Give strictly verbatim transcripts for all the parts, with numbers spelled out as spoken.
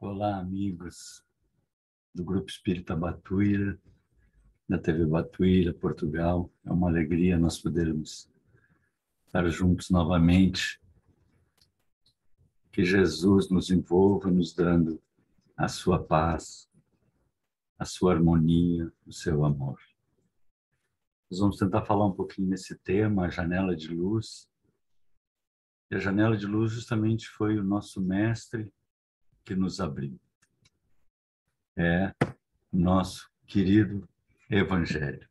Olá, amigos do Grupo Espírita Batuíra, da T V Batuíra, Portugal. É uma alegria nós podermos estar juntos novamente. Que Jesus nos envolva, nos dando a sua paz, a sua harmonia, o seu amor. Nós vamos tentar falar um pouquinho nesse tema, a janela de luz. E a janela de luz justamente foi o nosso mestre que nos abriu. É o nosso querido Evangelho.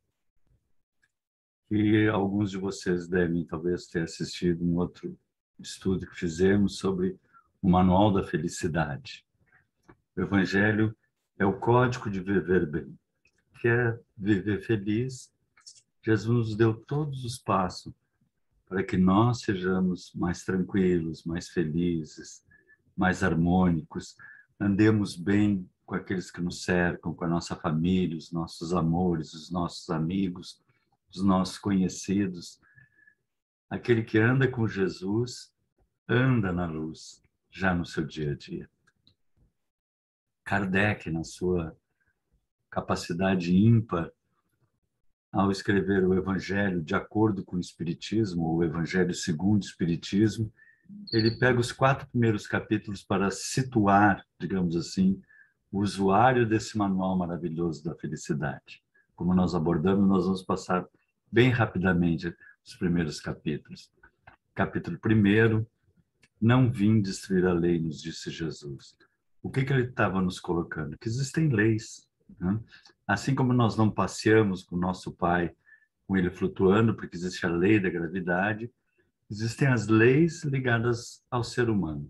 E alguns de vocês devem talvez ter assistido um outro estudo que fizemos sobre o Manual da Felicidade. O Evangelho é o código de viver bem. Quer viver feliz? Jesus nos deu todos os passos para que nós sejamos mais tranquilos, mais felizes, mais harmônicos, andemos bem com aqueles que nos cercam, com a nossa família, os nossos amores, os nossos amigos, os nossos conhecidos. Aquele que anda com Jesus, anda na luz, já no seu dia a dia. Kardec, na sua capacidade ímpar, ao escrever o Evangelho de acordo com o Espiritismo, ou o Evangelho segundo o Espiritismo, ele pega os quatro primeiros capítulos para situar, digamos assim, o usuário desse manual maravilhoso da felicidade. Como nós abordamos, nós vamos passar bem rapidamente os primeiros capítulos. Capítulo primeiro, não vim destruir a lei, nos disse Jesus. O que, que ele estava nos colocando? Que existem leis. Né? Assim como nós não passeamos com o nosso pai, com ele flutuando, porque existe a lei da gravidade, existem as leis ligadas ao ser humano.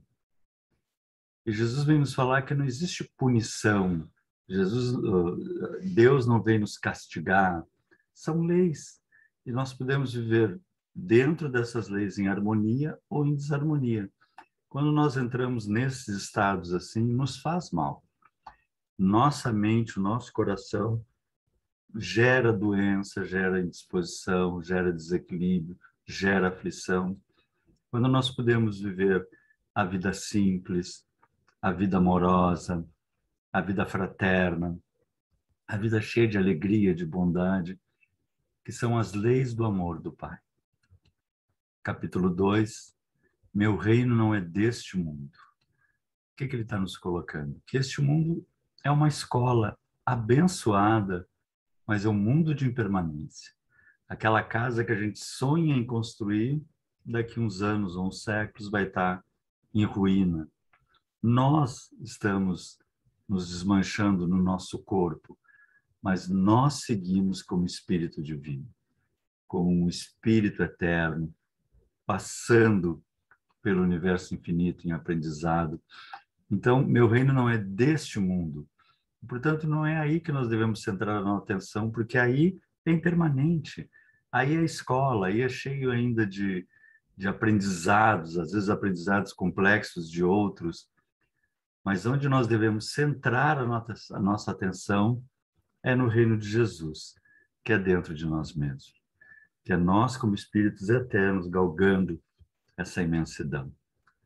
E Jesus vem nos falar que não existe punição. Jesus, Deus não vem nos castigar. São leis. E nós podemos viver dentro dessas leis em harmonia ou em desarmonia. Quando nós entramos nesses estados assim, nos faz mal. Nossa mente, o nosso coração gera doença, gera indisposição, gera desequilíbrio, gera aflição. Quando nós podemos viver a vida simples, a vida amorosa, a vida fraterna, a vida cheia de alegria, de bondade, que são as leis do amor do Pai. Capítulo dois, meu reino não é deste mundo. O que, que ele está nos colocando? Que este mundo é uma escola abençoada, mas é um mundo de impermanência. Aquela casa que a gente sonha em construir, daqui uns anos ou uns séculos vai estar em ruína. Nós estamos nos desmanchando no nosso corpo, mas nós seguimos como espírito divino, como um espírito eterno, passando pelo universo infinito em aprendizado. Então, meu reino não é deste mundo. Portanto, não é aí que nós devemos centrar a nossa atenção, porque aí é impermanente. Aí é escola, aí é cheio ainda de, de aprendizados, às vezes aprendizados complexos de outros. Mas onde nós devemos centrar a nossa, a nossa atenção é no reino de Jesus, que é dentro de nós mesmos. Que é nós, como espíritos eternos, galgando essa imensidão.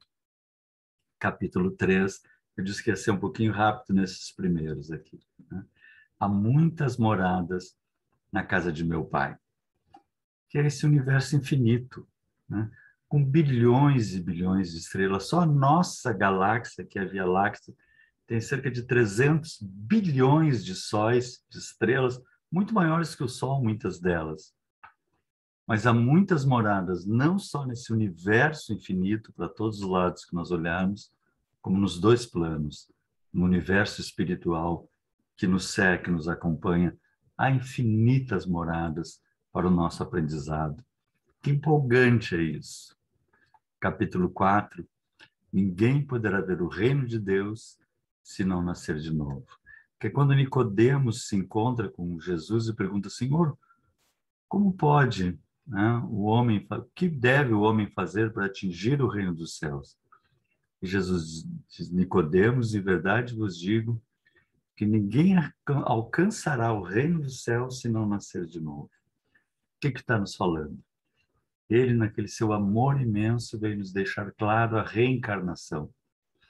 Capítulo três, eu disse que ia ser um pouquinho rápido nesses primeiros aqui. Né? Há muitas moradas na casa de meu pai, que é esse universo infinito, né? Com bilhões e bilhões de estrelas. Só a nossa galáxia, que é a Via Láctea, tem cerca de trezentos bilhões de sóis, de estrelas, muito maiores que o Sol, muitas delas. Mas há muitas moradas, não só nesse universo infinito, para todos os lados que nós olharmos, como nos dois planos, no universo espiritual que nos cerca, que nos acompanha, há infinitas moradas para o nosso aprendizado. Que empolgante é isso! Capítulo quatro, ninguém poderá ver o reino de Deus se não nascer de novo. Porque quando Nicodemos se encontra com Jesus e pergunta, Senhor, como pode, né, o homem, o que deve o homem fazer para atingir o reino dos céus? E Jesus diz, Nicodemos, em verdade vos digo que ninguém alcançará o reino dos céus se não nascer de novo. O que que está nos falando? Ele, naquele seu amor imenso, veio nos deixar claro a reencarnação.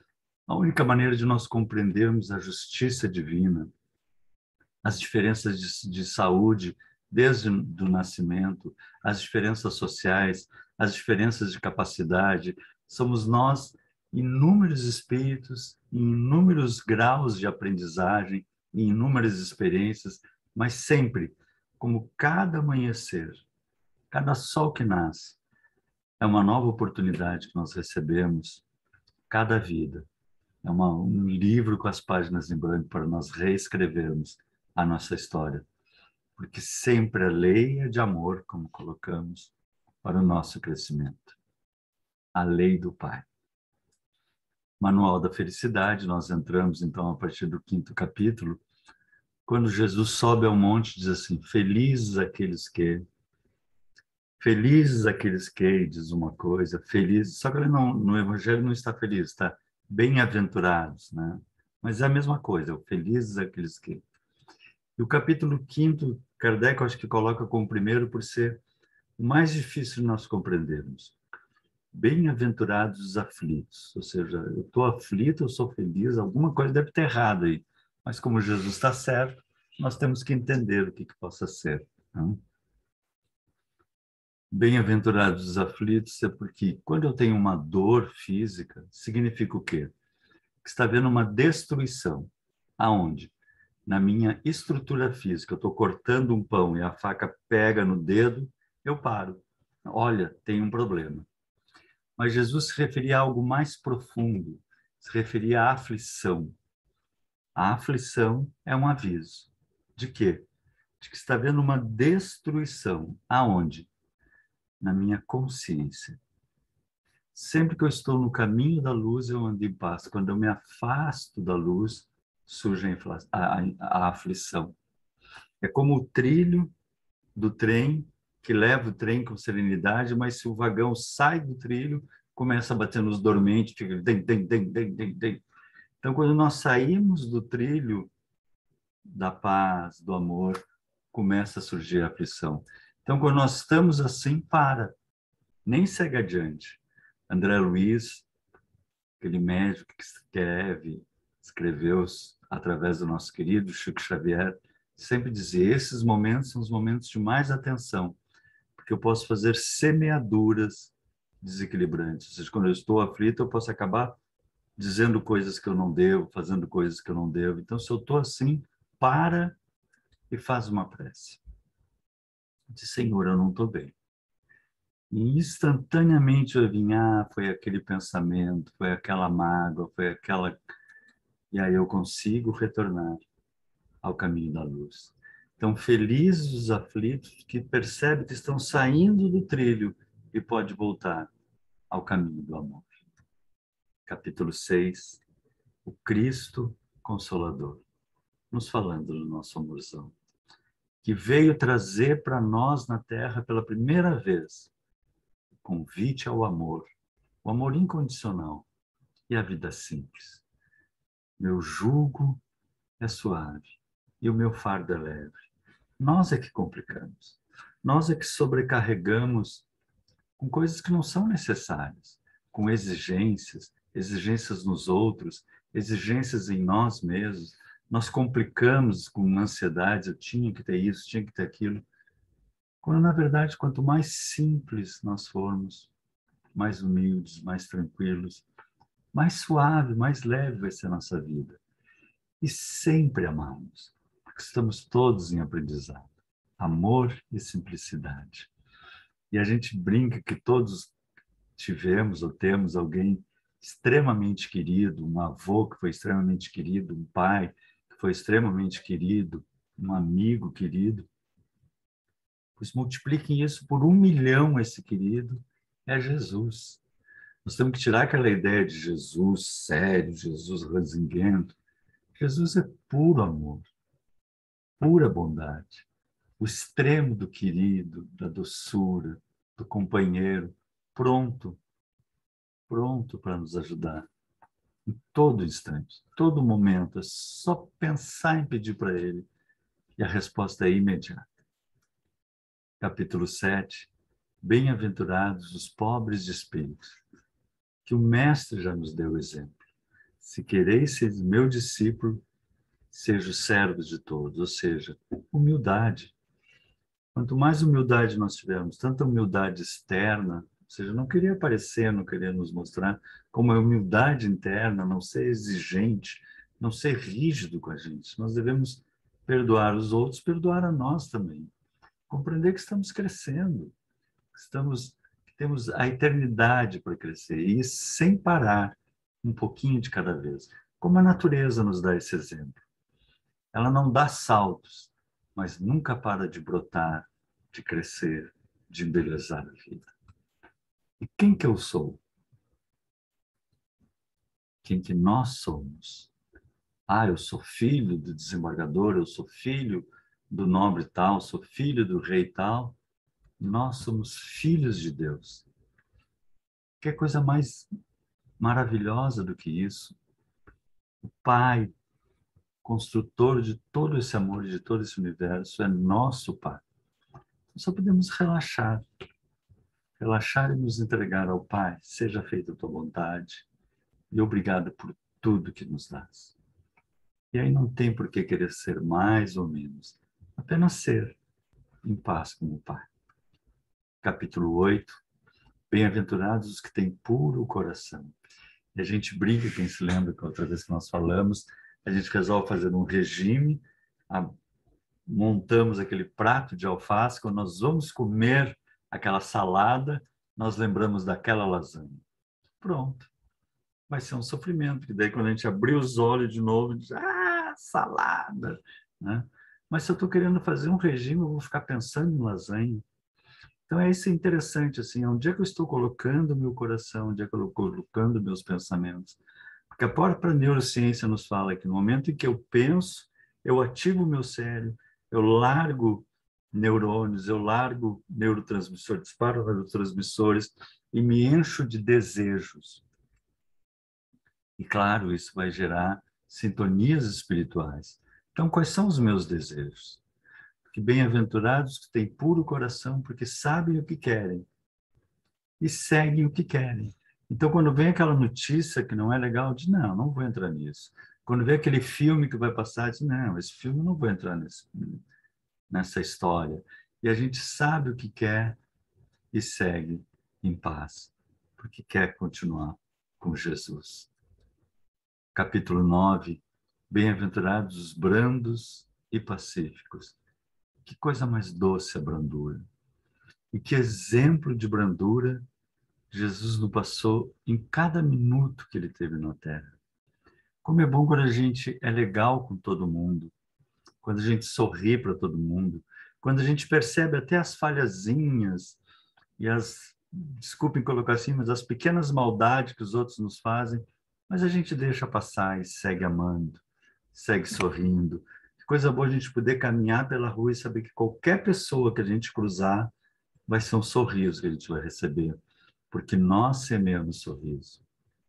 A única maneira de nós compreendermos a justiça divina, as diferenças de, de saúde desde o nascimento, as diferenças sociais, as diferenças de capacidade, somos nós, inúmeros espíritos, em inúmeros graus de aprendizagem, em inúmeras experiências, mas sempre, como cada amanhecer, cada sol que nasce, é uma nova oportunidade que nós recebemos, cada vida. É uma, um livro com as páginas em branco para nós reescrevermos a nossa história. Porque sempre a lei é de amor, como colocamos, para o nosso crescimento. A lei do Pai. Manual da Felicidade, nós entramos então a partir do quinto capítulo, quando Jesus sobe ao monte e diz assim, felizes aqueles que, felizes aqueles que, diz uma coisa, felizes, só que ele não, no Evangelho não está feliz, está bem-aventurados, né? Mas é a mesma coisa, felizes aqueles que. E o capítulo quinto, Kardec, eu acho que coloca como primeiro por ser o mais difícil de nós compreendermos. Bem-aventurados os aflitos, ou seja, eu estou aflito, eu sou feliz, alguma coisa deve ter errado aí. Mas como Jesus está certo, nós temos que entender o que, que possa ser. Né? Bem-aventurados os aflitos é porque quando eu tenho uma dor física, significa o quê? Que está havendo uma destruição. Aonde? Na minha estrutura física. Eu estou cortando um pão e a faca pega no dedo, eu paro. Olha, tem um problema. Mas Jesus se referia a algo mais profundo, se referia à aflição. A aflição é um aviso. De quê? De que está havendo uma destruição. Aonde? Na minha consciência. Sempre que eu estou no caminho da luz, eu ando em paz. Quando eu me afasto da luz, surge a, a, a aflição. É como o trilho do trem, que leva o trem com serenidade, mas se o vagão sai do trilho, começa a bater nos dormentes, fica dem, dem, dem, dem, dem, dem. Então, quando nós saímos do trilho da paz, do amor, começa a surgir a aflição. Então, quando nós estamos assim, para, nem segue adiante. André Luiz, aquele médico que escreve, escreveu através do nosso querido Chico Xavier, sempre dizia, esses momentos são os momentos de mais atenção, porque eu posso fazer semeaduras desequilibrantes. Ou seja, quando eu estou aflito, eu posso acabar dizendo coisas que eu não devo, fazendo coisas que eu não devo. Então, se eu estou assim, para e faz uma prece. Diz, Senhor, eu não estou bem. E instantaneamente eu vim, ah, foi aquele pensamento, foi aquela mágoa, foi aquela... E aí eu consigo retornar ao caminho da luz. Então, felizes os aflitos que percebem que estão saindo do trilho e pode voltar ao caminho do amor. Capítulo seis, o Cristo Consolador, nos falando do nosso amorzão, que veio trazer para nós na Terra pela primeira vez o convite ao amor, o amor incondicional e a vida simples. Meu jugo é suave e o meu fardo é leve. Nós é que complicamos. Nós é que sobrecarregamos com coisas que não são necessárias, com exigências, exigências nos outros, exigências em nós mesmos. Nós complicamos com ansiedade, eu tinha que ter isso, tinha que ter aquilo. Quando, na verdade, quanto mais simples nós formos, mais humildes, mais tranquilos, mais suave, mais leve vai ser a nossa vida. E sempre amamos, porque estamos todos em aprendizado. Amor e simplicidade. E a gente brinca que todos tivemos ou temos alguém extremamente querido, um avô que foi extremamente querido, um pai que foi extremamente querido, um amigo querido. Pois multipliquem isso por um milhão, esse querido é Jesus. Nós temos que tirar aquela ideia de Jesus sério, Jesus ranzinguento. Jesus é puro amor, pura bondade. O extremo do querido, da doçura, do companheiro, pronto, pronto para nos ajudar. Em todo instante, todo momento, é só pensar em pedir para ele e a resposta é imediata. Capítulo sete. Bem-aventurados os pobres de espírito, que o Mestre já nos deu exemplo. Se quereis ser meu discípulo, sejam servos de todos, ou seja, humildade. Quanto mais humildade nós tivermos, tanta humildade externa, ou seja, não querer aparecer, não querer nos mostrar, como a humildade interna, não ser exigente, não ser rígido com a gente. Nós devemos perdoar os outros, perdoar a nós também. Compreender que estamos crescendo, que estamos, que temos a eternidade para crescer, e sem parar, um pouquinho de cada vez. Como a natureza nos dá esse exemplo. Ela não dá saltos, mas nunca para de brotar, de crescer, de embelezar a vida. E quem que eu sou? Quem que nós somos? Ah, eu sou filho do desembargador, eu sou filho do nobre tal, sou filho do rei tal. Nós somos filhos de Deus. Que coisa mais maravilhosa do que isso? O Pai, construtor de todo esse amor, de todo esse universo, é nosso Pai. Só podemos relaxar. Relaxar e nos entregar ao Pai. Seja feita a tua vontade. E obrigado por tudo que nos dás. E aí não tem por que querer ser mais ou menos. Apenas ser em paz com o Pai. Capítulo oito. Bem-aventurados os que têm puro coração. E a gente briga, quem se lembra que a outra vez que nós falamos, a gente resolve fazer um regime, a, montamos aquele prato de alface, quando nós vamos comer aquela salada, nós lembramos daquela lasanha. Pronto. Vai ser um sofrimento, porque daí quando a gente abrir os olhos de novo, diz, ah, salada, né? Mas se eu estou querendo fazer um regime, eu vou ficar pensando em lasanha. Então é isso interessante, assim, onde é que eu estou colocando o meu coração, onde é que eu estou colocando meus pensamentos. Porque a própria neurociência nos fala que no momento em que eu penso, eu ativo o meu cérebro, eu largo neurônios, eu largo neurotransmissores, disparo neurotransmissores e me encho de desejos. E claro, isso vai gerar sintonias espirituais. Então, quais são os meus desejos? Que bem-aventurados que têm puro coração, porque sabem o que querem e seguem o que querem. Então, quando vem aquela notícia que não é legal, diz, não, não vou entrar nisso. Quando vê aquele filme que vai passar, diz, não, esse filme não vou entrar nesse, nessa história. E a gente sabe o que quer e segue em paz, porque quer continuar com Jesus. Capítulo nove. Bem-aventurados os brandos e pacíficos. Que coisa mais doce a brandura. E que exemplo de brandura Jesus nos passou em cada minuto que ele teve na Terra. Como é bom quando a gente é legal com todo mundo, quando a gente sorri para todo mundo, quando a gente percebe até as falhazinhas e as, desculpem colocar assim, mas as pequenas maldades que os outros nos fazem, mas a gente deixa passar e segue amando, segue sorrindo. Que coisa boa a gente poder caminhar pela rua e saber que qualquer pessoa que a gente cruzar vai ser um sorriso que a gente vai receber, porque nós semeamos sorriso.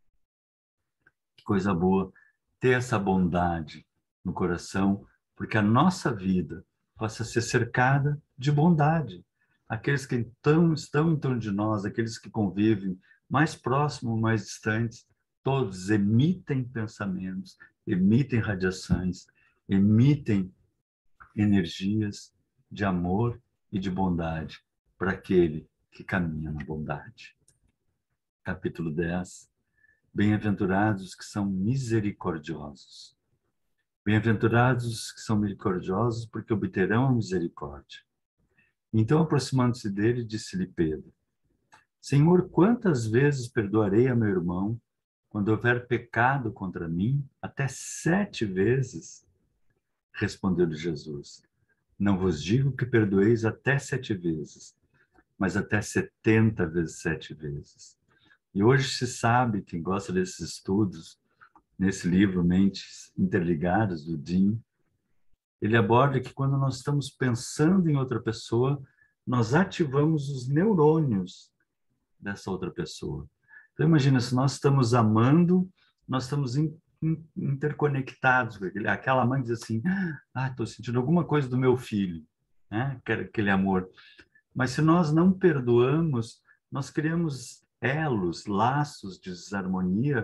Que coisa boa ter essa bondade no coração, porque a nossa vida possa ser cercada de bondade. Aqueles que estão, estão em torno de nós, aqueles que convivem mais próximos, mais distantes, todos emitem pensamentos, emitem radiações, emitem energias de amor e de bondade para aquele que caminha na bondade. Capítulo dez. Bem-aventurados os que são misericordiosos. Bem-aventurados os que são misericordiosos, porque obterão a misericórdia. Então, aproximando-se dele, disse-lhe Pedro, Senhor, quantas vezes perdoarei a meu irmão quando houver pecado contra mim? Até sete vezes? Respondeu-lhe Jesus, não vos digo que perdoeis até sete vezes, mas até setenta vezes sete vezes. E hoje se sabe, quem gosta desses estudos, nesse livro Mentes Interligadas, do Dean, ele aborda que quando nós estamos pensando em outra pessoa, nós ativamos os neurônios dessa outra pessoa. Então imagina, se nós estamos amando, nós estamos in, in, interconectados com aquele, aquela mãe diz assim, ah, estou sentindo alguma coisa do meu filho, né? Aquele amor. Mas se nós não perdoamos, nós criamos elos, laços de desarmonia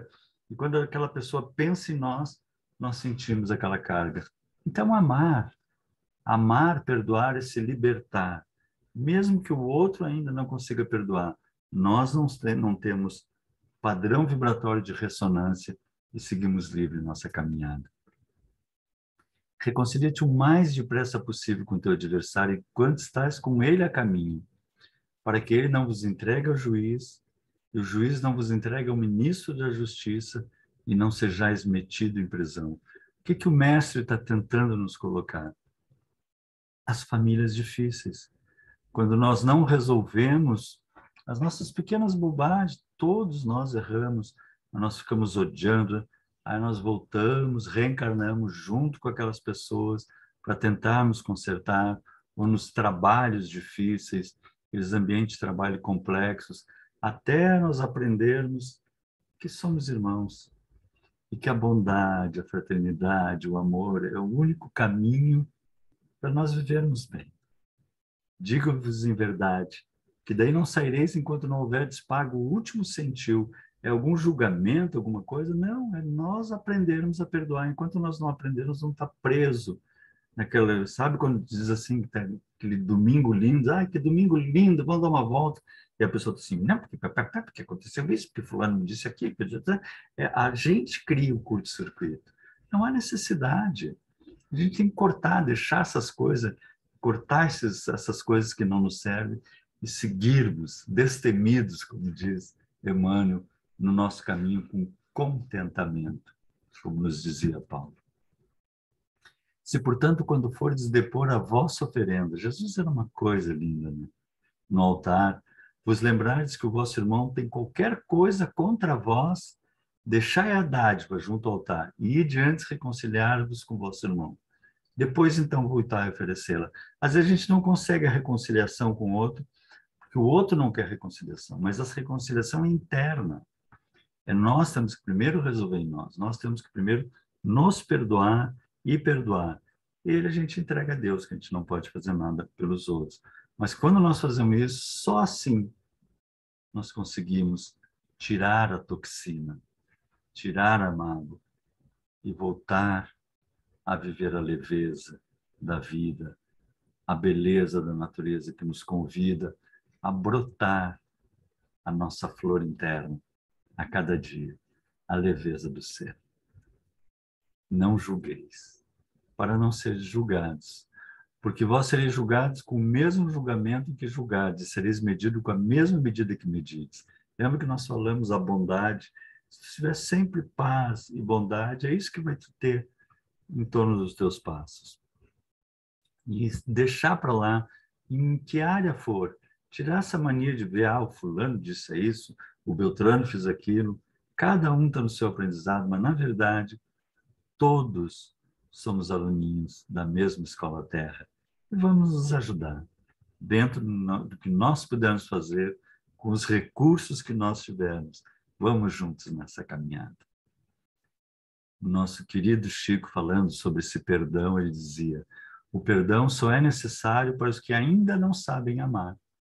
E quando aquela pessoa pensa em nós, nós sentimos aquela carga. Então, amar, amar, perdoar é se libertar. Mesmo que o outro ainda não consiga perdoar, nós não, não temos padrão vibratório de ressonância e seguimos livre nossa caminhada. Reconcilia-te o mais depressa possível com teu adversário enquanto estás com ele a caminho, para que ele não vos entregue ao juiz, e o juiz não vos entregue ao ministro da justiça, e não sejais metido em prisão. O que, que o mestre está tentando nos colocar? As famílias difíceis. Quando nós não resolvemos as nossas pequenas bobagens, todos nós erramos, nós ficamos odiando, aí nós voltamos, reencarnamos junto com aquelas pessoas para tentarmos consertar, ou nos trabalhos difíceis, aqueles ambientes de trabalho complexos, até nós aprendermos que somos irmãos e que a bondade, a fraternidade, o amor é o único caminho para nós vivermos bem. Digo-vos em verdade, que daí não saireis enquanto não houverdes pago o último centil. É algum julgamento, alguma coisa? Não, é nós aprendermos a perdoar. Enquanto nós não aprendermos, vamos estar preso naquela, sabe quando diz assim, que tá aquele domingo lindo, ai, que domingo lindo, vamos dar uma volta. E a pessoa diz assim, não, porque, porque aconteceu isso, porque fulano me disse aquilo. É, a gente cria o curto-circuito. Não há necessidade. A gente tem que cortar, deixar essas coisas, cortar esses, essas coisas que não nos servem e seguirmos destemidos, como diz Emmanuel, no nosso caminho com contentamento, como nos dizia Paulo. Se, portanto, quando fordes depor a vossa oferenda, Jesus era uma coisa linda, né? No altar, vos lembrardes que o vosso irmão tem qualquer coisa contra vós, deixai a dádiva junto ao altar e ide antes reconciliar-vos com vosso irmão. Depois, então, voltar a oferecê-la. Às vezes a gente não consegue a reconciliação com o outro, porque o outro não quer reconciliação, mas a reconciliação é interna. É nós temos que primeiro resolver em nós. Nós temos que primeiro nos perdoar e perdoar. E ele a gente entrega a Deus, que a gente não pode fazer nada pelos outros. Mas quando nós fazemos isso, só assim nós conseguimos tirar a toxina, tirar a mágoa e voltar a viver a leveza da vida, a beleza da natureza que nos convida a brotar a nossa flor interna a cada dia, a leveza do ser. Não julgueis, para não seres julgados, porque vós sereis julgados com o mesmo julgamento que julgardes, sereis medidos com a mesma medida que medides. Lembra que nós falamos a bondade? Se tu tiver sempre paz e bondade, é isso que vai te ter em torno dos teus passos. E deixar para lá, em que área for, tirar essa mania de ver, ah, o fulano disse isso, o Beltrano fez aquilo, cada um está no seu aprendizado, mas, na verdade, todos somos aluninhos da mesma escola Terra e vamos nos ajudar dentro do que nós pudermos fazer com os recursos que nós tivermos. Vamos juntos nessa caminhada. O nosso querido Chico, falando sobre esse perdão, ele dizia: o perdão só é necessário para os que ainda não sabem amar.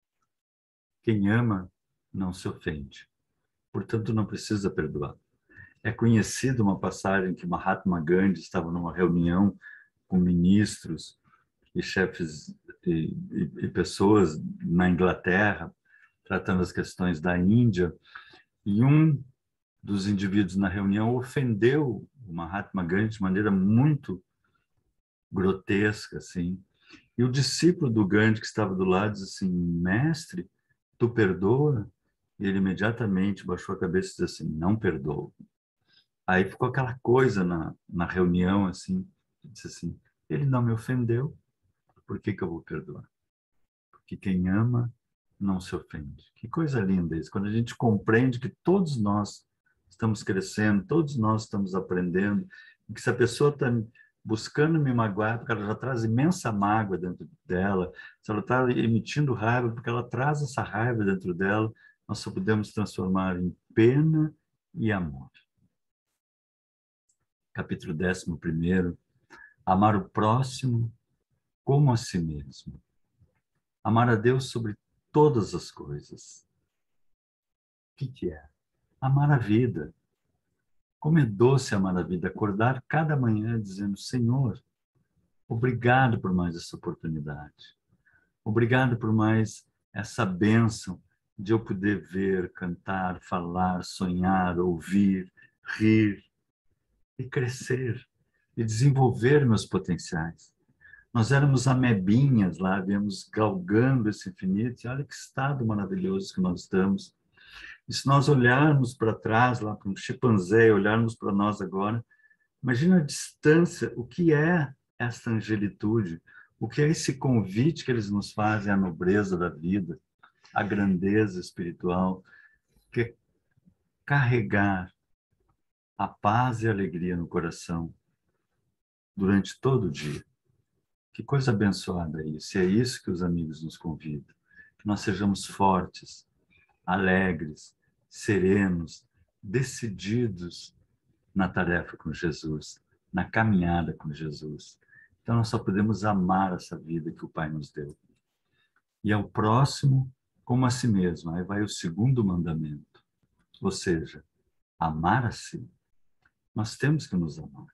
Quem ama não se ofende, portanto não precisa perdoar. É conhecida uma passagem que Mahatma Gandhi estava numa reunião com ministros e chefes e, e, e pessoas na Inglaterra, tratando as questões da Índia, e um dos indivíduos na reunião ofendeu o Mahatma Gandhi de maneira muito grotesca, assim. E o discípulo do Gandhi que estava do lado disse assim: mestre, tu perdoa? E ele imediatamente baixou a cabeça e disse assim: não perdoo. Aí ficou aquela coisa na, na reunião, assim, disse assim: ele não me ofendeu, por que que eu vou perdoar? Porque quem ama não se ofende. Que coisa linda isso, quando a gente compreende que todos nós estamos crescendo, todos nós estamos aprendendo, e que se a pessoa está buscando me magoar, porque ela já traz imensa mágoa dentro dela, se ela está emitindo raiva, porque ela traz essa raiva dentro dela, nós só podemos transformar em pena e amor. Capítulo décimo primeiro, amar o próximo como a si mesmo. Amar a Deus sobre todas as coisas. O que que é? Amar a vida. Como é doce amar a vida, acordar cada manhã dizendo: Senhor, obrigado por mais essa oportunidade. Obrigado por mais essa bênção de eu poder ver, cantar, falar, sonhar, ouvir, rir e crescer e desenvolver meus potenciais. Nós éramos amebinhas lá, viemos galgando esse infinito, e olha que estado maravilhoso que nós estamos. E se nós olharmos para trás, lá para um chimpanzé, olharmos para nós agora, imagina a distância, o que é essa angelitude, o que é esse convite que eles nos fazem à nobreza da vida, à grandeza espiritual, que é carregar a paz e a alegria no coração durante todo o dia. Que coisa abençoada é isso. E é isso que os amigos nos convidam. Que nós sejamos fortes, alegres, serenos, decididos na tarefa com Jesus, na caminhada com Jesus. Então, nós só podemos amar essa vida que o Pai nos deu. E ao próximo como a si mesmo. Aí vai o segundo mandamento. Ou seja, amar a si. Nós temos que nos amar.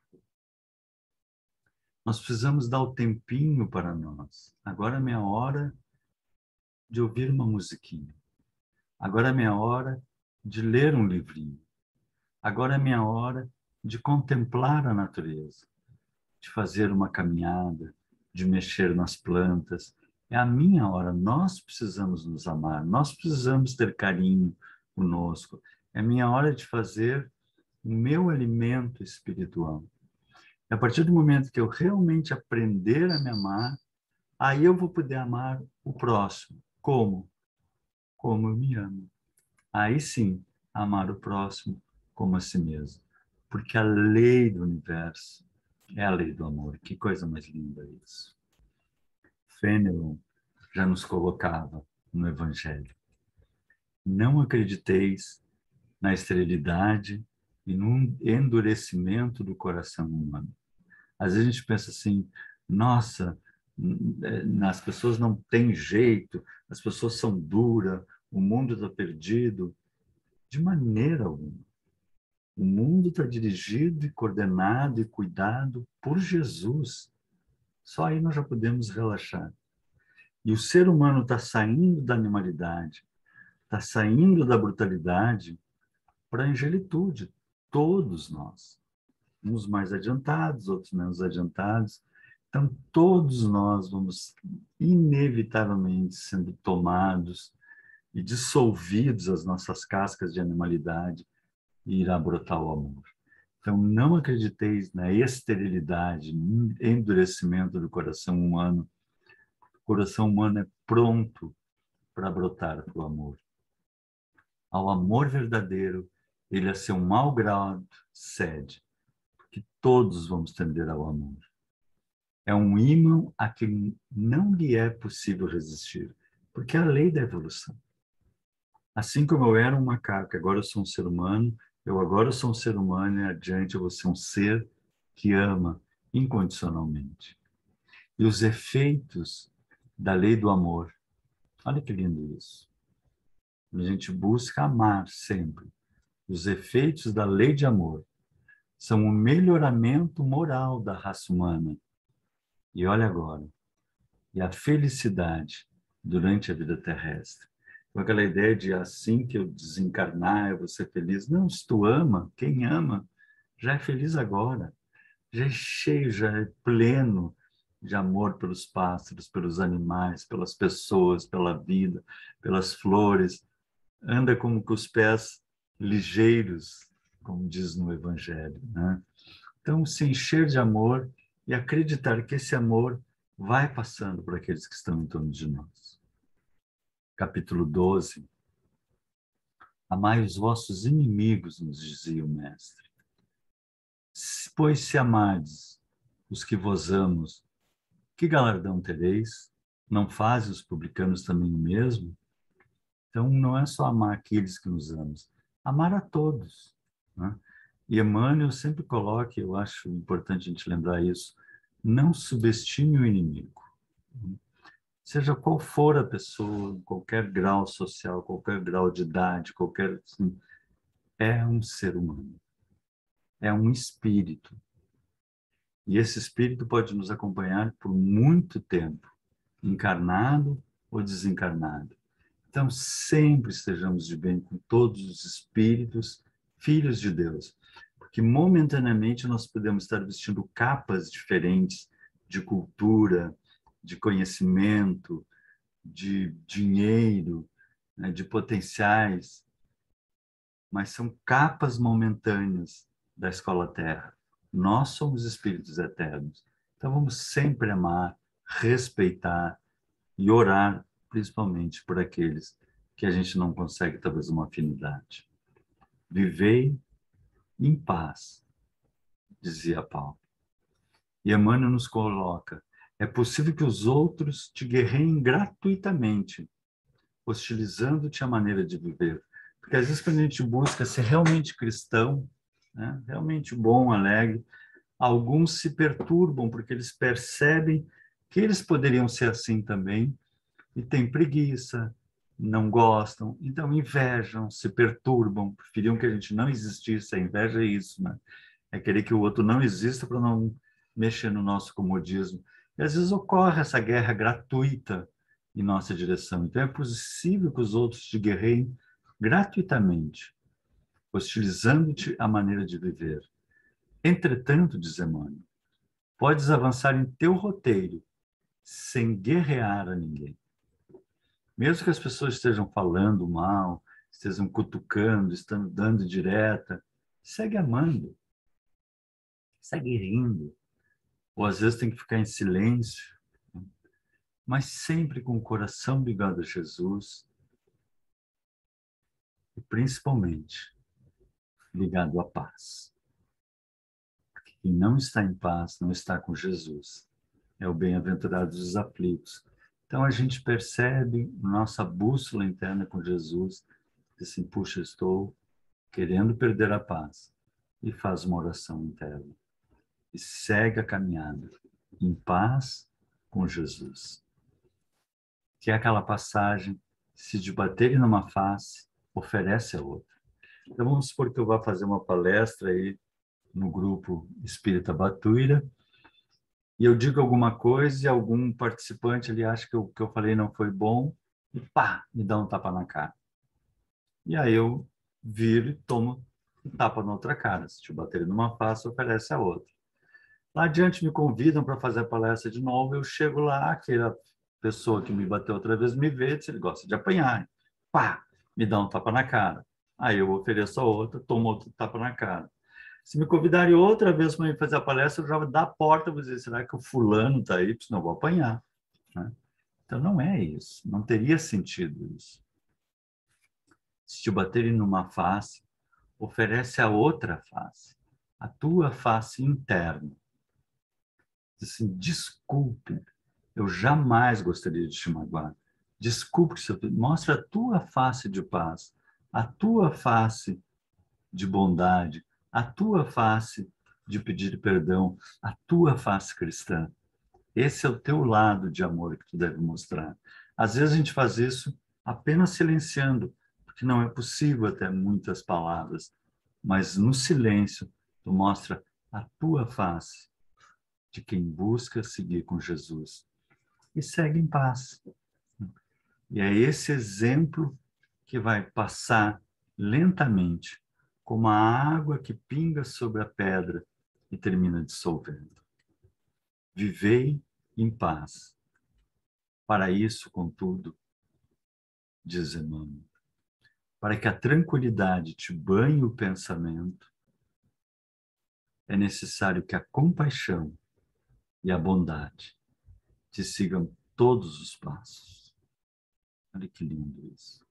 Nós precisamos dar o tempinho para nós. Agora é minha hora de ouvir uma musiquinha. Agora é minha hora de ler um livrinho. Agora é minha hora de contemplar a natureza, de fazer uma caminhada, de mexer nas plantas. É a minha hora. Nós precisamos nos amar. Nós precisamos ter carinho conosco. É a minha hora de fazer o meu alimento espiritual. A partir do momento que eu realmente aprender a me amar, aí eu vou poder amar o próximo. Como? Como eu me amo. Aí sim, amar o próximo como a si mesmo. Porque a lei do universo é a lei do amor. Que coisa mais linda isso. Fenelon já nos colocava no Evangelho. Não acrediteis na esterilidade e no endurecimento do coração humano. Às vezes a gente pensa assim, nossa, as pessoas não têm jeito, as pessoas são duras, o mundo está perdido. De maneira alguma. O mundo está dirigido e coordenado e cuidado por Jesus. Só aí nós já podemos relaxar. E o ser humano está saindo da animalidade, está saindo da brutalidade para a angelitude. Todos nós. Uns mais adiantados, outros menos adiantados. Então, todos nós vamos inevitavelmente sendo tomados e dissolvidos as nossas cascas de animalidade e irá brotar o amor. Então, não acrediteis na esterilidade, no endurecimento do coração humano. O coração humano é pronto para brotar para o amor. Ao amor verdadeiro, ele a seu mau grado cede, porque todos vamos tender ao amor. É um ímã a quem não lhe é possível resistir, porque é a lei da evolução. Assim como eu era um macaco, agora eu sou um ser humano, eu agora sou um ser humano e adiante eu vou ser um ser que ama incondicionalmente. E os efeitos da lei do amor, olha que lindo isso. A gente busca amar sempre. Os efeitos da lei de amor são o melhoramento moral da raça humana. E olha agora, e a felicidade durante a vida terrestre. Com aquela ideia de assim que eu desencarnar, eu vou ser feliz. Não, se tu ama, quem ama, já é feliz agora. Já é cheio, já é pleno de amor pelos pássaros, pelos animais, pelas pessoas, pela vida, pelas flores. Anda como com os pés ligeiros, como diz no Evangelho, né? Então, se encher de amor e acreditar que esse amor vai passando por aqueles que estão em torno de nós. Capítulo doze. Amai os vossos inimigos, nos dizia o Mestre. Pois se amardes os que vos amam, que galardão tereis? Não fazem os publicanos também o mesmo? Então, não é só amar aqueles que nos amam, amar a todos, né? E Emmanuel sempre coloca, eu acho importante a gente lembrar isso, não subestime o inimigo. Seja qual for a pessoa, qualquer grau social, qualquer grau de idade, qualquer... Assim, é um ser humano. é um espírito. E esse espírito pode nos acompanhar por muito tempo, encarnado ou desencarnado. Então, sempre estejamos de bem com todos os espíritos, filhos de Deus, porque momentaneamente nós podemos estar vestindo capas diferentes de cultura, de conhecimento, de dinheiro, né, de potenciais, mas são capas momentâneas da escola Terra. Nós somos espíritos eternos. Então vamos sempre amar, respeitar e orar, principalmente por aqueles que a gente não consegue, talvez, uma afinidade. Vivei em paz, dizia Paulo. E Emmanuel nos coloca, é possível que os outros te guerreiem gratuitamente, hostilizando-te a maneira de viver. Porque às vezes quando a gente busca ser realmente cristão, né, realmente bom, alegre, alguns se perturbam porque eles percebem que eles poderiam ser assim também e têm preguiça, não gostam, então invejam, se perturbam, preferiam que a gente não existisse. A inveja é isso, né? É querer que o outro não exista para não mexer no nosso comodismo. E às vezes ocorre essa guerra gratuita em nossa direção. Então é possível que os outros te guerreiem gratuitamente, hostilizando-te a maneira de viver. Entretanto, diz Emmanuel, podes avançar em teu roteiro sem guerrear a ninguém. Mesmo que as pessoas estejam falando mal, estejam cutucando, estão dando direta, segue amando, segue rindo. Ou às vezes tem que ficar em silêncio, mas sempre com o coração ligado a Jesus e principalmente ligado à paz. Porque quem não está em paz não está com Jesus. É o bem-aventurado dos aflitos. Então a gente percebe nossa bússola interna com Jesus, assim, puxa, estou querendo perder a paz, e faz uma oração interna e segue a caminhada em paz com Jesus. Que é aquela passagem, se de baterem numa face, oferece a outra. Então vamos supor que eu vá fazer uma palestra aí no grupo Espírita Batuira, e eu digo alguma coisa e algum participante ali acha que o que eu falei não foi bom, e pá, me dá um tapa na cara. E aí eu viro e tomo um tapa na outra cara. Se te baterem numa face, oferece a outra. Lá adiante me convidam para fazer a palestra de novo, eu chego lá, aquela pessoa que me bateu outra vez me vê, diz, ele gosta de apanhar. Pá, me dá um tapa na cara. Aí eu ofereço a outra, tomo outro tapa na cara. Se me convidarem outra vez para fazer a palestra, eu já da porta vou dizer, será que o fulano está aí? Porque senão eu vou apanhar. Né? Então não é isso, não teria sentido isso. Se te baterem numa face, oferece a outra face, a tua face interna. Assim, desculpe, eu jamais gostaria de te magoar. Desculpe, mostra a tua face de paz, a tua face de bondade, a tua face de pedir perdão, a tua face cristã. Esse é o teu lado de amor que tu deve mostrar. Às vezes a gente faz isso apenas silenciando, porque não é possível até muitas palavras, mas no silêncio tu mostra a tua face de quem busca seguir com Jesus e segue em paz. E é esse exemplo que vai passar lentamente, como a água que pinga sobre a pedra e termina dissolvendo. Vivei em paz. Para isso, contudo, diz Emmanuel, para que a tranquilidade te banhe o pensamento, é necessário que a compaixão e a bondade te sigam todos os passos. Olha que lindo isso.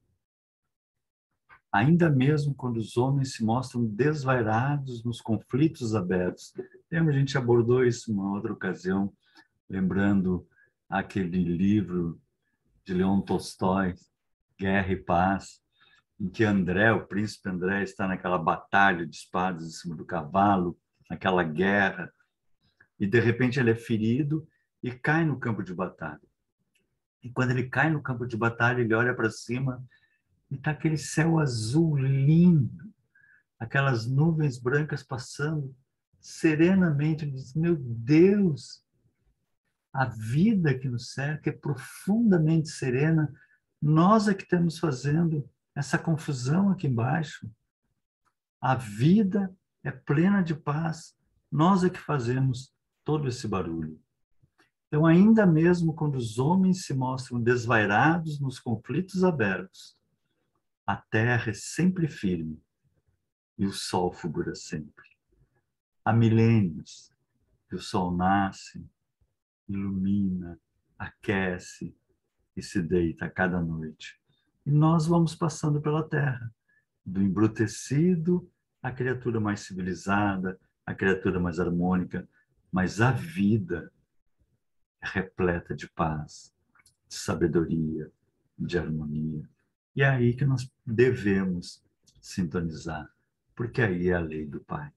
Ainda mesmo quando os homens se mostram desvairados nos conflitos abertos. Lembra, a gente abordou isso em uma outra ocasião, lembrando aquele livro de Leon Tolstói, Guerra e Paz, em que André, o príncipe André, está naquela batalha de espadas em cima do cavalo, naquela guerra, e de repente ele é ferido e cai no campo de batalha. E quando ele cai no campo de batalha, ele olha para cima e está aquele céu azul lindo, aquelas nuvens brancas passando serenamente, ele diz, meu Deus, a vida que nos cerca é profundamente serena, nós é que estamos fazendo essa confusão aqui embaixo. A vida é plena de paz, nós é que fazemos todo esse barulho. Então, ainda mesmo quando os homens se mostram desvairados nos conflitos abertos, a terra é sempre firme e o sol fulgura sempre. Há milênios que o sol nasce, ilumina, aquece e se deita a cada noite. E nós vamos passando pela terra, do embrutecido à criatura mais civilizada, à criatura mais harmônica, mas a vida é repleta de paz, de sabedoria, de harmonia. E é aí que nós devemos sintonizar, porque aí é a lei do Pai.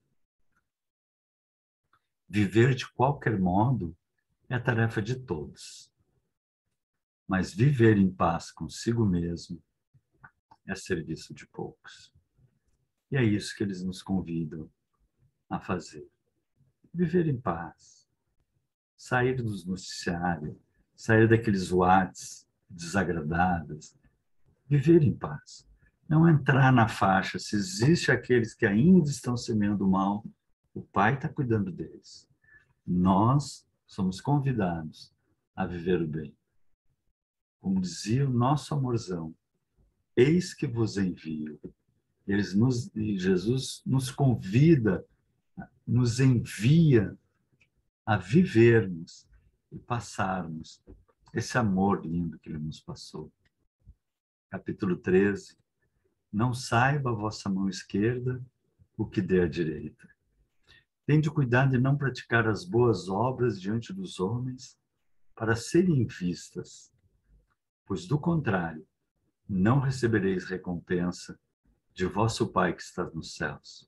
Viver de qualquer modo é a tarefa de todos, mas viver em paz consigo mesmo é serviço de poucos. E é isso que eles nos convidam a fazer. Viver em paz, sair dos noticiários, sair daqueles whats desagradáveis, viver em paz. Não entrar na faixa. Se existe aqueles que ainda estão semeando o mal, o Pai está cuidando deles. Nós somos convidados a viver o bem. Como dizia o nosso amorzão, eis que vos envio. Eles nos, Jesus nos convida, nos envia a vivermos e passarmos esse amor lindo que ele nos passou. Capítulo treze. Não saiba a vossa mão esquerda o que dê à direita. Tende cuidado de não praticar as boas obras diante dos homens para serem vistas, pois do contrário, não recebereis recompensa de vosso Pai que está nos céus.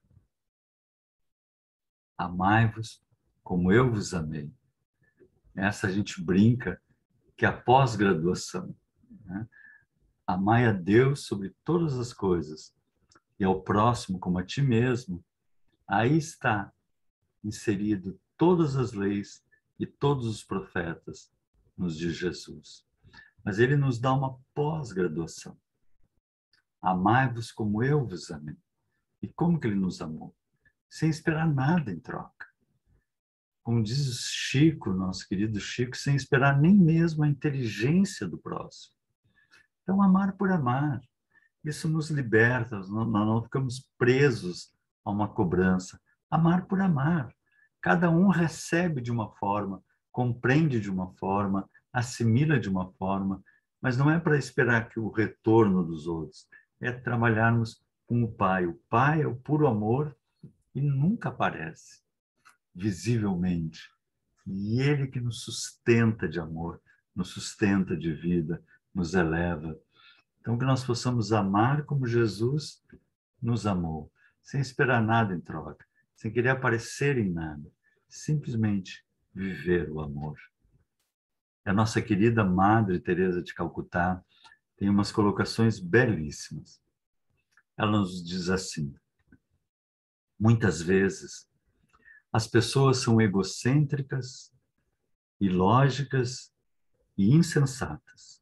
Amai-vos como eu vos amei. Essa a gente brinca que é a pós-graduação, né? Amai a Deus sobre todas as coisas e ao próximo como a ti mesmo. Aí está inserido todas as leis e todos os profetas, nos diz Jesus. Mas ele nos dá uma pós-graduação. Amai-vos como eu vos amei. E como que ele nos amou? Sem esperar nada em troca. Como diz o Chico, nosso querido Chico, sem esperar nem mesmo a inteligência do próximo. Então, amar por amar. Isso nos liberta, nós não, nós não ficamos presos a uma cobrança. Amar por amar. Cada um recebe de uma forma, compreende de uma forma, assimila de uma forma, mas não é para esperar que o retorno dos outros, é trabalharmos com o Pai. O Pai é o puro amor e nunca aparece visivelmente. E Ele que nos sustenta de amor, nos sustenta de vida, nos eleva. Então, que nós possamos amar como Jesus nos amou, sem esperar nada em troca, sem querer aparecer em nada, simplesmente viver o amor. A nossa querida Madre Teresa de Calcutá tem umas colocações belíssimas. Ela nos diz assim: muitas vezes as pessoas são egocêntricas, ilógicas e insensatas.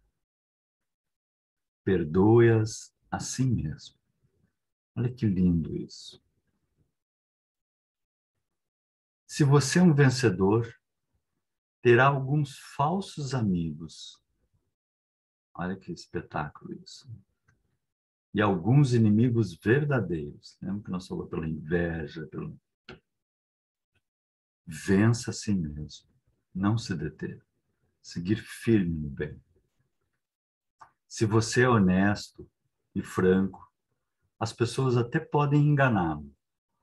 Perdoe-as a si mesmo. Olha que lindo isso. Se você é um vencedor, terá alguns falsos amigos. Olha que espetáculo isso. E alguns inimigos verdadeiros. Lembra que nós falamos pela inveja, pelo... Vença a si mesmo. Não se deter. Seguir firme no bem. Se você é honesto e franco, as pessoas até podem enganá-lo.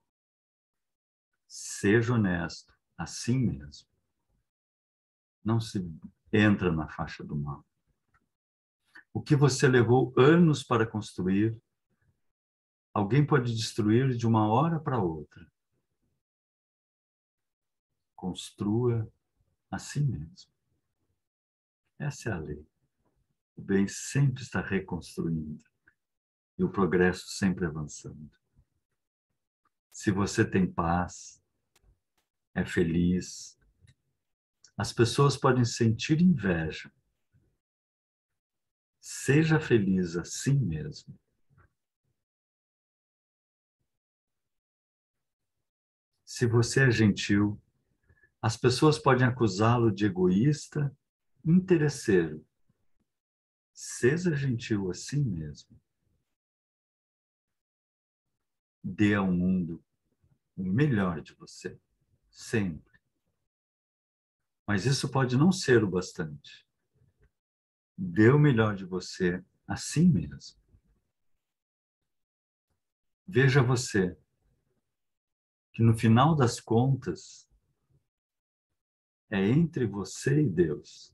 Seja honesto a si mesmo. Não se entra na faixa do mal. O que você levou anos para construir, alguém pode destruir de uma hora para outra. Construa a si mesmo. Essa é a lei. O bem sempre está reconstruindo e o progresso sempre avançando. se você tem paz, é feliz, as pessoas podem sentir inveja. Seja feliz assim mesmo. Se você é gentil, as pessoas podem acusá-lo de egoísta, interesseiro. Seja gentil assim mesmo. Dê ao mundo o melhor de você, sempre. Mas isso pode não ser o bastante. Dê o melhor de você assim mesmo. Veja você que no final das contas é entre você e Deus.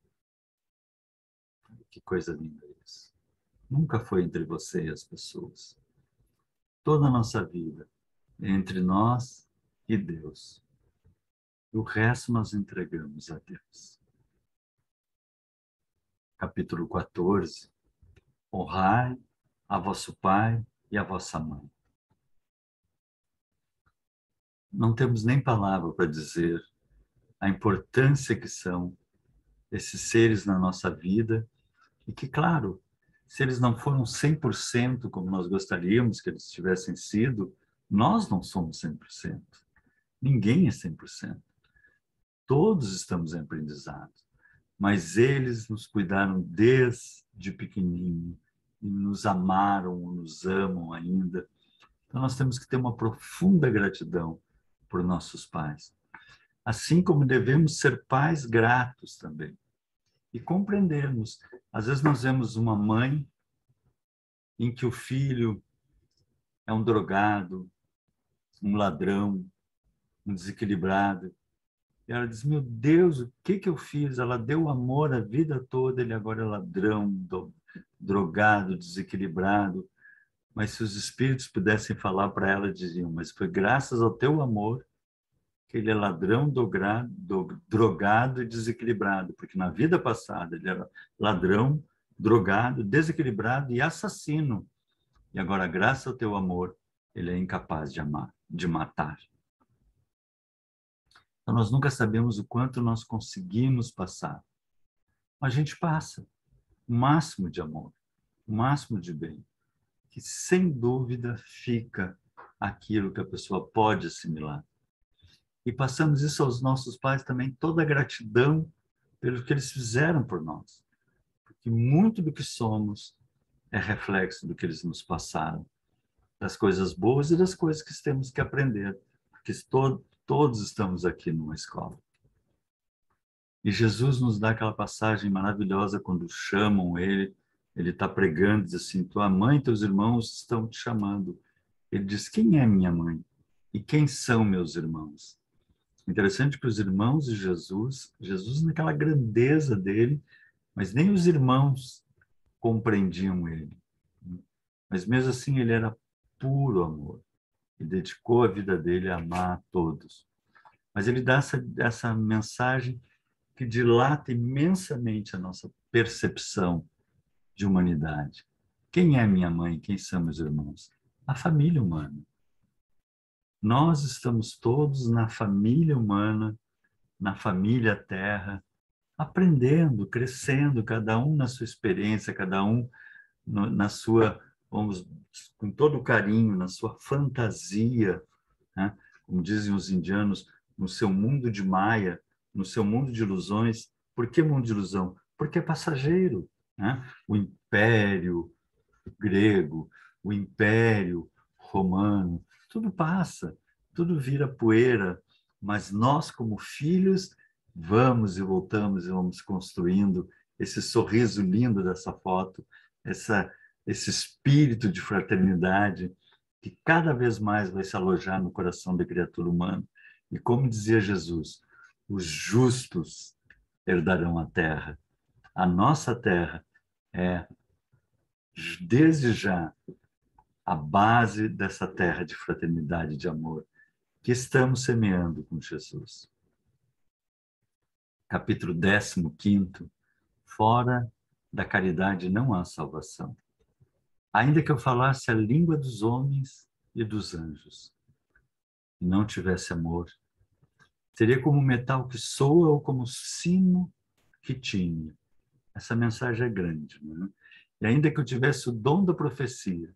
Que coisa linda isso. Nunca foi entre você e as pessoas. Toda a nossa vida é entre nós e Deus. O resto nós entregamos a Deus. Capítulo quatorze. Honrai a vosso pai e a vossa mãe. Não temos nem palavra para dizer a importância que são esses seres na nossa vida e que, claro, se eles não foram cem por cento como nós gostaríamos que eles tivessem sido, nós não somos cem por cento. Ninguém é cem por cento. Todos estamos em aprendizado, mas eles nos cuidaram desde pequenininho e nos amaram, nos amam ainda. Então nós temos que ter uma profunda gratidão por nossos pais. Assim como devemos ser pais gratos também. E compreendermos. Às vezes nós vemos uma mãe em que o filho é um drogado, um ladrão, um desequilibrado. E ela diz, meu Deus, o que, que eu fiz? Ela deu amor a vida toda, ele agora é ladrão, do, drogado, desequilibrado. Mas se os espíritos pudessem falar para ela, diziam, mas foi graças ao teu amor que ele é ladrão, dogrado, do, drogado e desequilibrado, porque na vida passada ele era ladrão, drogado, desequilibrado e assassino. E agora, graças ao teu amor, ele é incapaz de amar, de matar. Então, nós nunca sabemos o quanto nós conseguimos passar. A gente passa o máximo de amor, o máximo de bem, que sem dúvida fica aquilo que a pessoa pode assimilar. E passamos isso aos nossos pais também, toda a gratidão pelo que eles fizeram por nós. Porque muito do que somos é reflexo do que eles nos passaram, das coisas boas e das coisas que temos que aprender, porque to todos estamos aqui numa escola. E Jesus nos dá aquela passagem maravilhosa quando chamam ele, ele está pregando, diz assim, tua mãe e teus irmãos estão te chamando. Ele diz, quem é minha mãe? E quem são meus irmãos? Interessante que os irmãos de Jesus, Jesus naquela grandeza dele, mas nem os irmãos compreendiam ele. Mas mesmo assim ele era puro amor e dedicou a vida dele a amar a todos. Mas ele dá essa, essa mensagem que dilata imensamente a nossa percepção de humanidade. Quem é minha mãe? Quem são meus irmãos? A família humana. Nós estamos todos na família humana, na família Terra, aprendendo, crescendo, cada um na sua experiência, cada um no, na sua, vamos, com todo o carinho, na sua fantasia, né? Como dizem os indianos, no seu mundo de Maia, no seu mundo de ilusões. Por que mundo de ilusão? Porque é passageiro, né? O império grego, o império romano, tudo passa, tudo vira poeira, mas nós, como filhos, vamos e voltamos e vamos construindo esse sorriso lindo dessa foto, essa, esse espírito de fraternidade que cada vez mais vai se alojar no coração da criatura humana. E como dizia Jesus, os justos herdarão a terra. A nossa terra é, desde já, a base dessa terra de fraternidade e de amor que estamos semeando com Jesus. Capítulo décimo quinto. Fora da caridade não há salvação. Ainda que eu falasse a língua dos homens e dos anjos, e não tivesse amor, seria como um metal que soa ou como sino que tine. Essa mensagem é grande, né? E ainda que eu tivesse o dom da profecia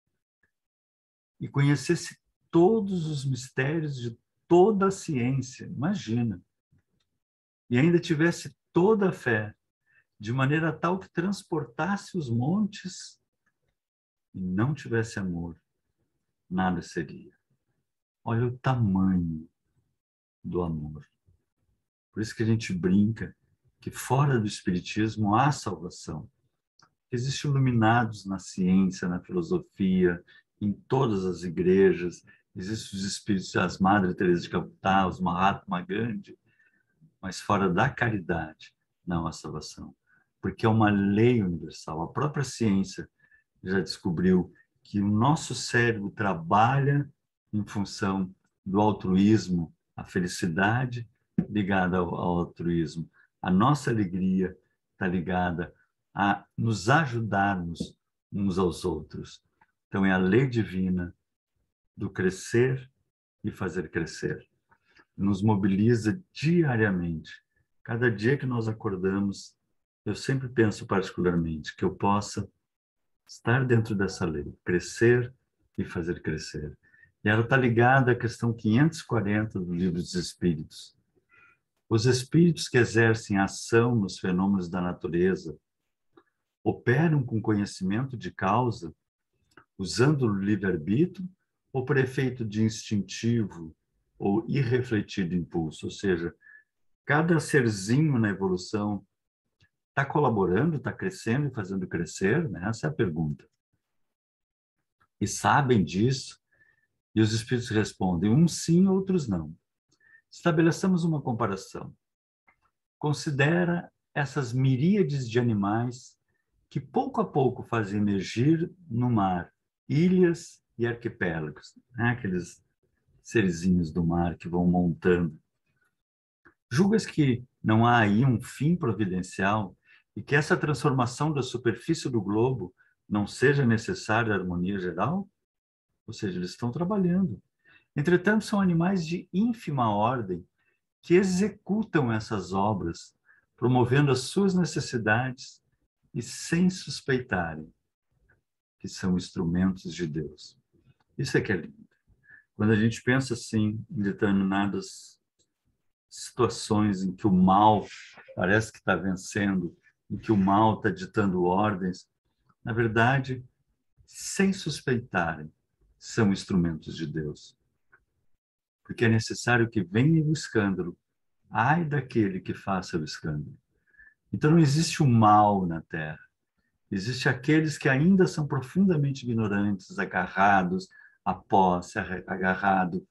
e conhecesse todos os mistérios de toda a ciência, imagina, e ainda tivesse toda a fé, de maneira tal que transportasse os montes e não tivesse amor, nada seria. Olha o tamanho do amor. Por isso que a gente brinca que fora do Espiritismo há salvação. Existem iluminados na ciência, na filosofia, em todas as igrejas. Existem os espíritos, as Madre Teresa de Calcutá, os Mahatma Gandhi, mas fora da caridade não há salvação. Porque é uma lei universal. A própria ciência já descobriu que o nosso cérebro trabalha em função do altruísmo, a felicidade ligada ao, ao altruísmo. A nossa alegria está ligada a nos ajudarmos uns aos outros. Então, é a lei divina do crescer e fazer crescer. Nos mobiliza diariamente. Cada dia que nós acordamos, eu sempre penso particularmente que eu possa estar dentro dessa lei, crescer e fazer crescer. E ela está ligada à questão quinhentos e quarenta do Livro dos Espíritos. Os espíritos que exercem ação nos fenômenos da natureza operam com conhecimento de causa, usando o livre-arbítrio ou por efeito de instintivo ou irrefletido impulso, ou seja, cada serzinho na evolução está colaborando, está crescendo e fazendo crescer? Né? Essa é a pergunta. E sabem disso, e os espíritos respondem, uns sim, outros não. Estabeleçamos uma comparação. Considera essas miríades de animais que pouco a pouco fazem emergir no mar ilhas e arquipélagos, né? Aqueles serzinhos do mar que vão montando. Julgas que não há aí um fim providencial e que essa transformação da superfície do globo não seja necessária à harmonia geral? Ou seja, eles estão trabalhando. Entretanto, são animais de ínfima ordem que executam essas obras, promovendo as suas necessidades e sem suspeitarem que são instrumentos de Deus. Isso é que é lindo. Quando a gente pensa assim em determinadas situações em que o mal parece que está vencendo, em que o mal está ditando ordens, na verdade, sem suspeitarem, são instrumentos de Deus. Porque é necessário que venha o escândalo, ai daquele que faça o escândalo. Então não existe o mal na Terra. Existe aqueles que ainda são profundamente ignorantes, agarrados à posse, agarrados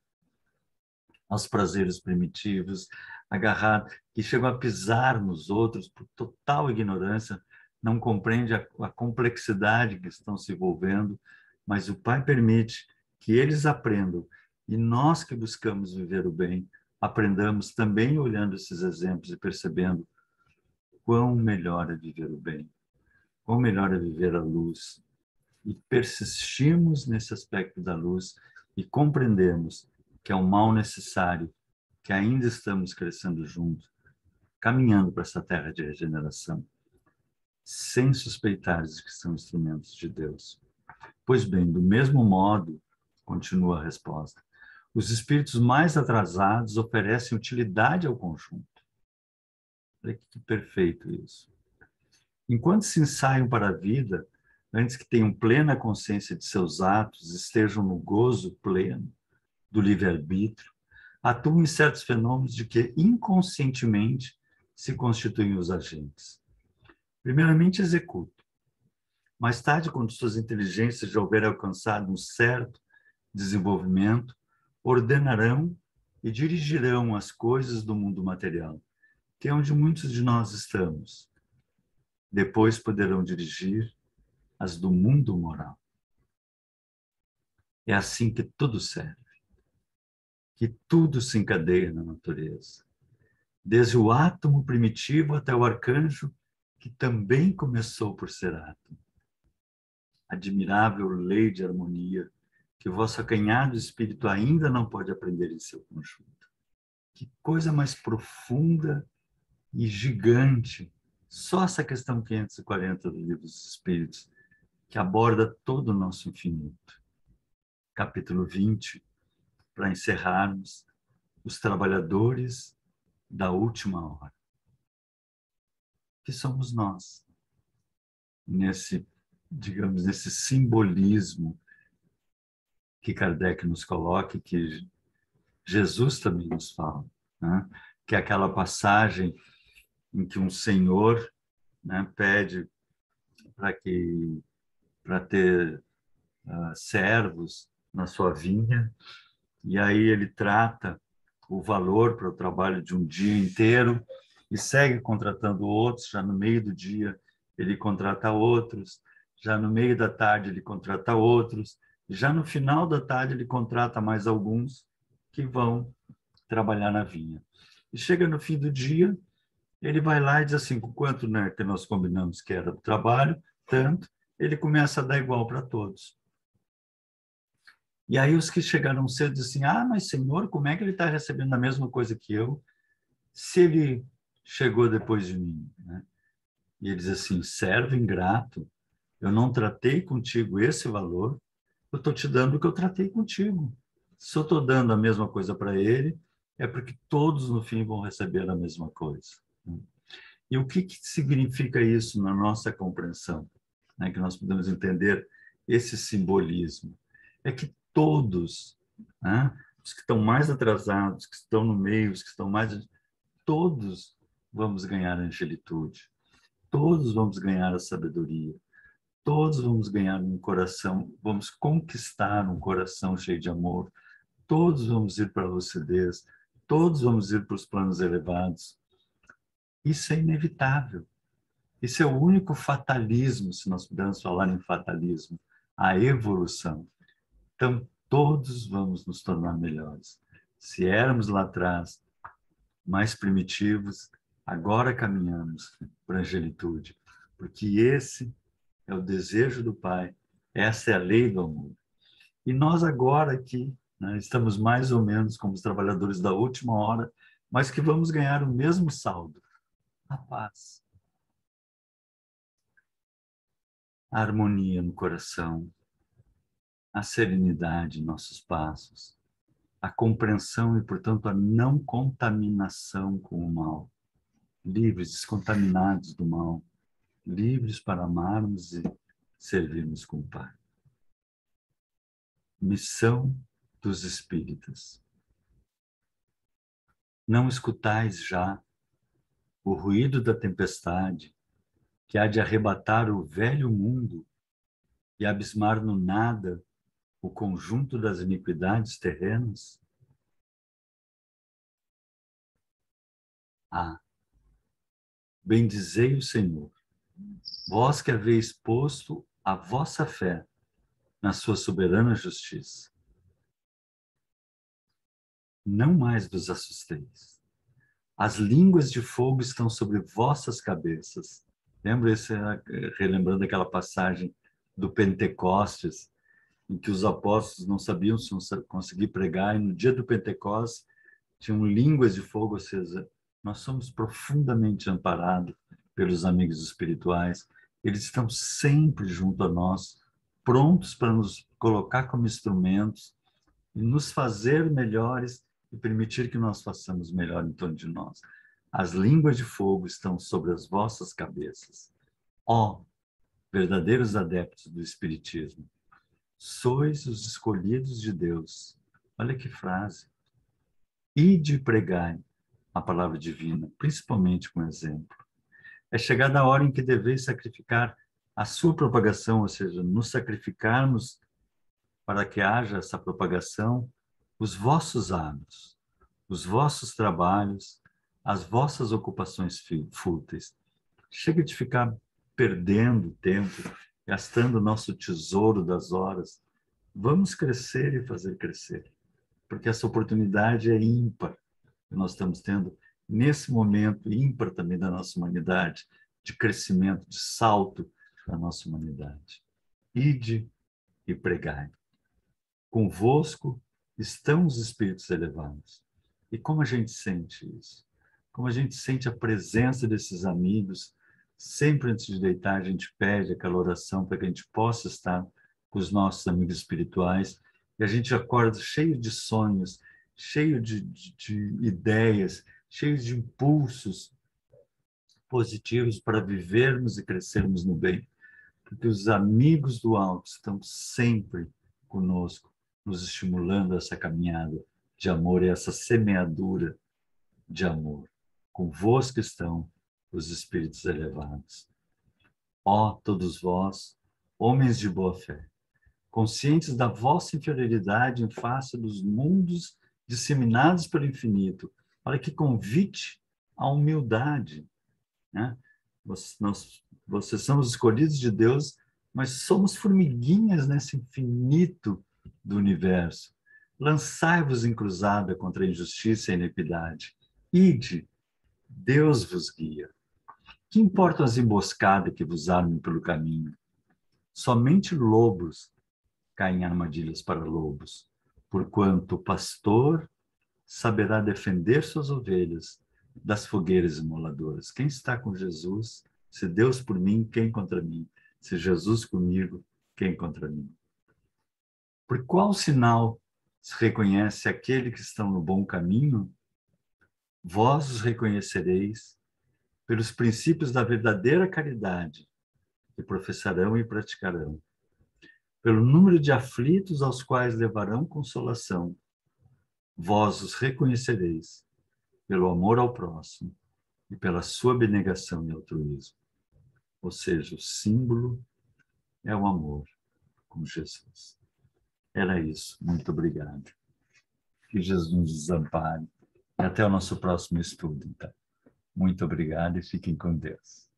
aos prazeres primitivos, agarrados, que chegam a pisar nos outros por total ignorância, não compreende a, a complexidade que estão se envolvendo, mas o Pai permite que eles aprendam, e nós que buscamos viver o bem, aprendamos também olhando esses exemplos e percebendo quão melhor é viver o bem, quão melhor é viver a luz, e persistimos nesse aspecto da luz e compreendemos que é um mal necessário, que ainda estamos crescendo juntos, caminhando para essa terra de regeneração, sem suspeitar de que são instrumentos de Deus. Pois bem, do mesmo modo, continua a resposta, os espíritos mais atrasados oferecem utilidade ao conjunto. Olha que perfeito isso. Enquanto se ensaiam para a vida, antes que tenham plena consciência de seus atos, estejam no gozo pleno do livre-arbítrio, atuam em certos fenômenos de que inconscientemente se constituem os agentes. Primeiramente, executam. Mais tarde, quando suas inteligências já houverem alcançado um certo desenvolvimento, ordenarão e dirigirão as coisas do mundo material, que é onde muitos de nós estamos. Depois poderão dirigir as do mundo moral. É assim que tudo serve, que tudo se encadeia na natureza, desde o átomo primitivo até o arcanjo, que também começou por ser átomo. Admirável lei de harmonia que o vosso acanhado espírito ainda não pode aprender em seu conjunto. Que coisa mais profunda e gigante. Só essa questão quinhentos e quarenta do Livro dos Espíritos, que aborda todo o nosso infinito. Capítulo vinte, para encerrarmos, os trabalhadores da última hora. Que somos nós, nesse, digamos, nesse simbolismo que Kardec nos coloca e que Jesus também nos fala, né? Que é aquela passagem em que um senhor, né, pede para que para ter uh, servos na sua vinha, e aí ele trata o valor para o trabalho de um dia inteiro e segue contratando outros. Já no meio do dia ele contrata outros, já no meio da tarde ele contrata outros, já no final da tarde ele contrata mais alguns que vão trabalhar na vinha. E chega no fim do dia, ele vai lá e diz assim, com quanto, né, que nós combinamos que era do trabalho, tanto, ele começa a dar igual para todos. E aí os que chegaram cedo dizem assim, ah, mas senhor, como é que ele está recebendo a mesma coisa que eu, se ele chegou depois de mim? Né? E ele diz assim, servo ingrato, eu não tratei contigo esse valor, eu estou te dando o que eu tratei contigo. Se eu estou dando a mesma coisa para ele, é porque todos no fim vão receber a mesma coisa. E o que, que significa isso na nossa compreensão? Né? Que nós podemos entender esse simbolismo. É que todos, né? Os que estão mais atrasados, que estão no meio, os que estão mais... Todos vamos ganhar a angelitude. Todos vamos ganhar a sabedoria. Todos vamos ganhar um coração, vamos conquistar um coração cheio de amor. Todos vamos ir para a lucidez. Todos vamos ir para os planos elevados. Isso é inevitável. Isso é o único fatalismo, se nós pudermos falar em fatalismo, a evolução. Então, todos vamos nos tornar melhores. Se éramos lá atrás mais primitivos, agora caminhamos para a angelitude, porque esse é o desejo do Pai, essa é a lei do amor. E nós agora aqui, né, estamos mais ou menos como os trabalhadores da última hora, mas que vamos ganhar o mesmo saldo, a paz, a harmonia no coração, a serenidade em nossos passos, a compreensão e, portanto, a não contaminação com o mal, livres, descontaminados do mal, livres para amarmos e servirmos com o Pai. Missão dos Espíritas. Não escutais já o ruído da tempestade que há de arrebatar o velho mundo e abismar no nada o conjunto das iniquidades terrenas? Ah, bendizei o Senhor, vós que haveis posto a vossa fé na sua soberana justiça. Não mais vos assusteis. As línguas de fogo estão sobre vossas cabeças. Lembra esse, relembrando aquela passagem do Pentecostes, em que os apóstolos não sabiam se iam conseguir pregar, e no dia do Pentecostes tinham línguas de fogo, ou seja, nós somos profundamente amparados pelos amigos espirituais. Eles estão sempre junto a nós, prontos para nos colocar como instrumentos e nos fazer melhores e permitir que nós façamos melhor em torno de nós. As línguas de fogo estão sobre as vossas cabeças. Ó, verdadeiros adeptos do Espiritismo, sois os escolhidos de Deus. Olha que frase. Ide e pregai a palavra divina, principalmente com exemplo. É chegada a hora em que deveis sacrificar a sua propagação, ou seja, nos sacrificarmos para que haja essa propagação, os vossos anos, os vossos trabalhos, as vossas ocupações fúteis. Chega de ficar perdendo tempo, gastando o nosso tesouro das horas. Vamos crescer e fazer crescer, porque essa oportunidade é ímpar que nós estamos tendo nesse momento ímpar também da nossa humanidade, de crescimento, de salto da nossa humanidade. Ide e pregai. Convosco estão os espíritos elevados. E como a gente sente isso? Como a gente sente a presença desses amigos? Sempre antes de deitar, a gente pede aquela oração para que a gente possa estar com os nossos amigos espirituais. E a gente acorda cheio de sonhos, cheio de, de, de ideias, cheio de impulsos positivos para vivermos e crescermos no bem. Porque os amigos do alto estão sempre conosco, nos estimulando essa caminhada de amor e essa semeadura de amor. Convosco estão os espíritos elevados. Ó todos vós, homens de boa fé, conscientes da vossa inferioridade em face dos mundos disseminados pelo infinito, para que convite à humildade, né? Nós, vocês são os escolhidos de Deus, mas somos formiguinhas nesse infinito do universo. Lançai-vos em cruzada contra a injustiça e a iniquidade. Ide, Deus vos guia. Que importam as emboscadas que vos armem pelo caminho? Somente lobos caem em armadilhas para lobos, porquanto o pastor saberá defender suas ovelhas das fogueiras imoladoras. Quem está com Jesus? Se Deus por mim, quem contra mim? Se Jesus comigo, quem contra mim? Por qual sinal se reconhece aquele que estão no bom caminho? Vós os reconhecereis pelos princípios da verdadeira caridade que professarão e praticarão, pelo número de aflitos aos quais levarão consolação. Vós os reconhecereis pelo amor ao próximo e pela sua abnegação e altruísmo. Ou seja, o símbolo é o amor com Jesus. Era isso. Muito obrigado. Que Jesus nos ampare. E até o nosso próximo estudo, então. Muito obrigado e fiquem com Deus.